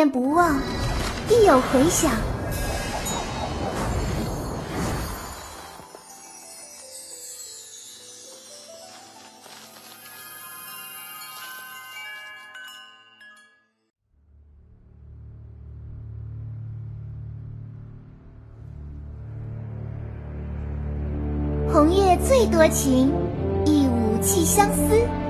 念不忘，必有回响。红叶最多情，一舞寄相思。